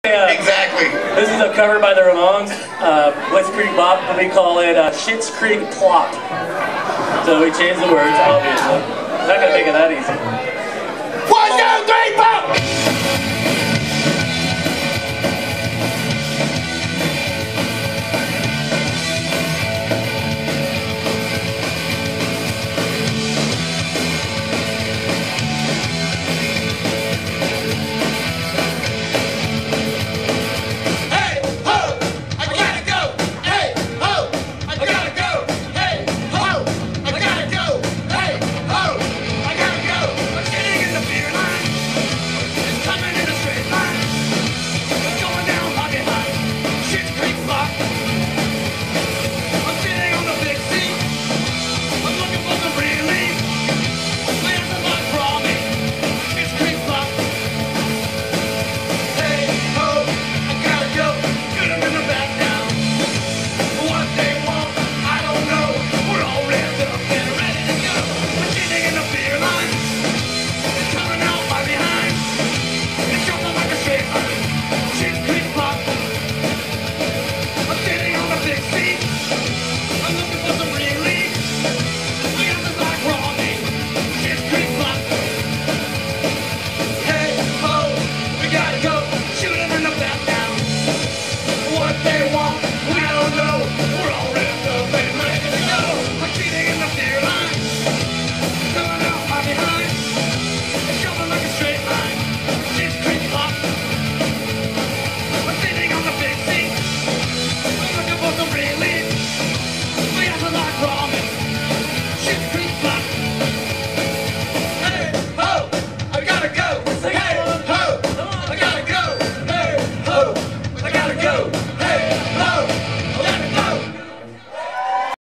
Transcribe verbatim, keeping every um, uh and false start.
Yeah. Exactly. This is a cover by the Ramones, uh, Schitzkrieg Plop, but we call it uh, Schitzkrieg Plop. So we changed the words, obviously. Not gonna make it that easy. One, two, three, four!